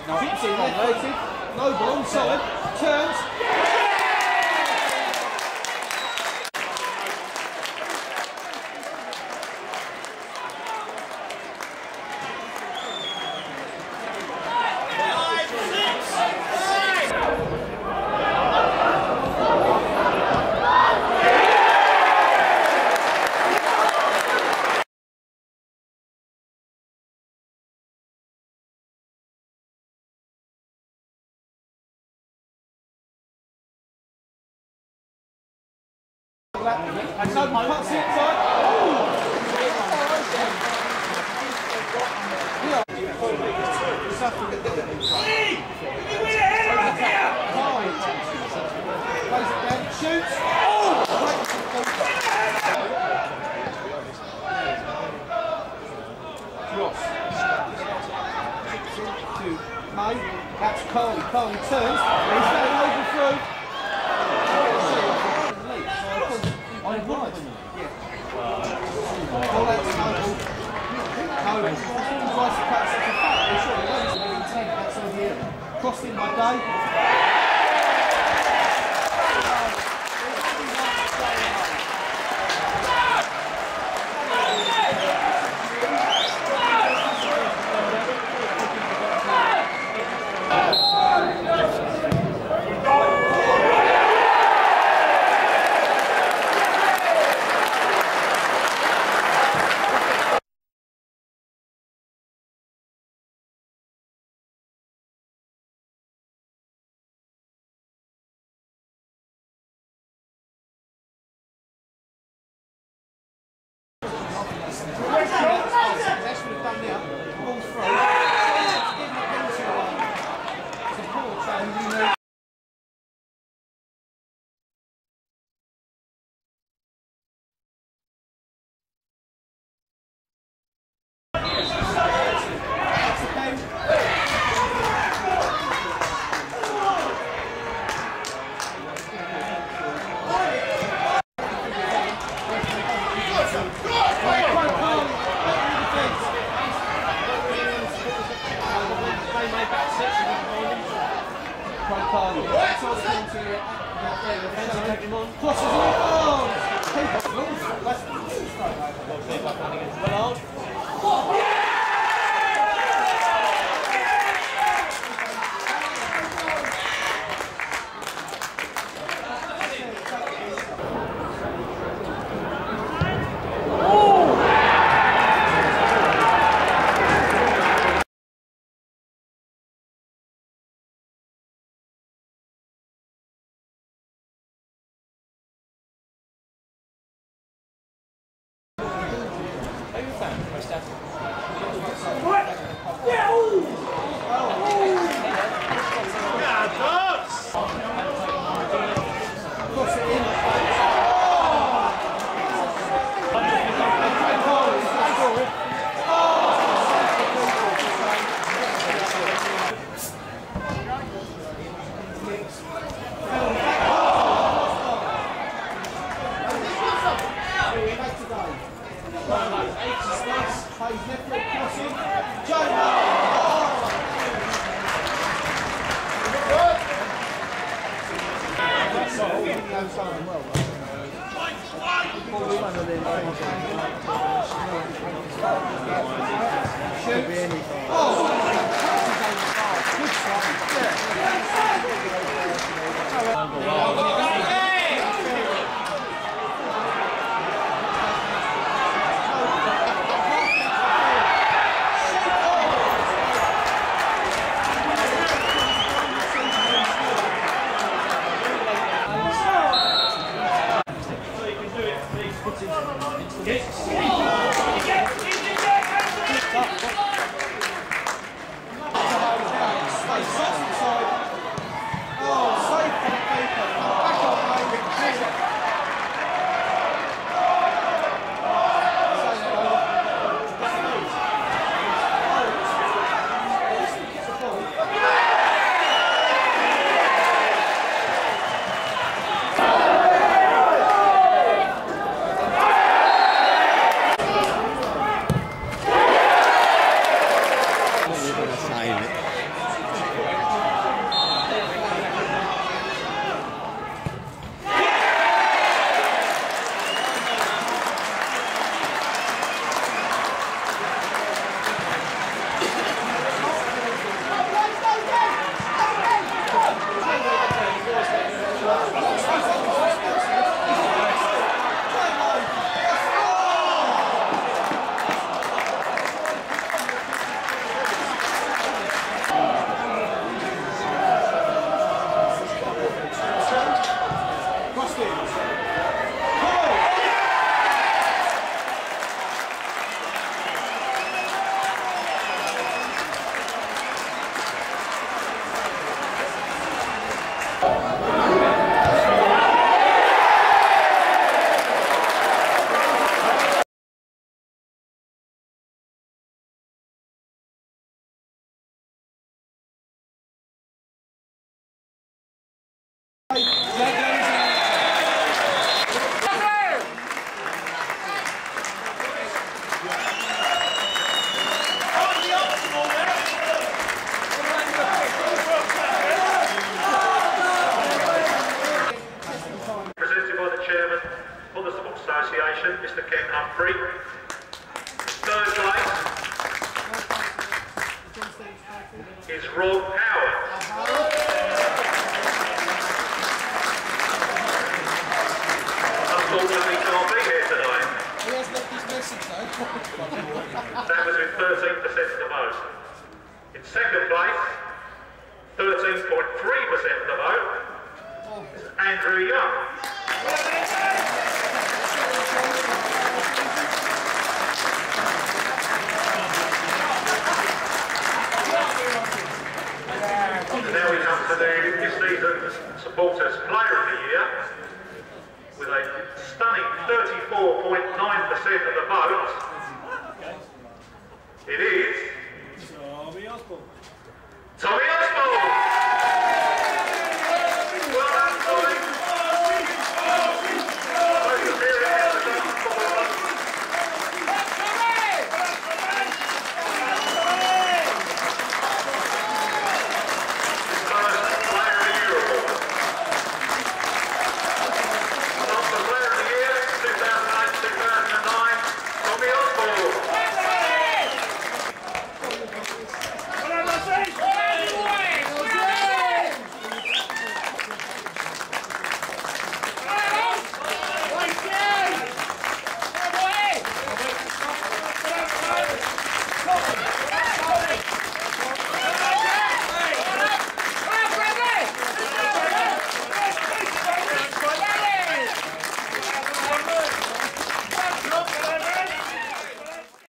Chips in, left-footed. Noble onside. Turns. And Noble cuts it inside. Plays it down, shoots. Ross. To May. That's Carly. Carly turns. He's going over through. On right. Yeah. Oh, that's Noble. Noble. Tries to catch such a fact. They're sure they're only intent. That's over here. Crossed in by Day. Side. Humphrey. Third place is Rob Howard. Unfortunately can't be here tonight. He has left his message though. That was with 13% of the vote. In second place, 13.3% of the vote, is Andrew Young. And now we come to this season's Supporters Player of the Year, with a stunning 34.9% of the vote. It is Tommy Osborne.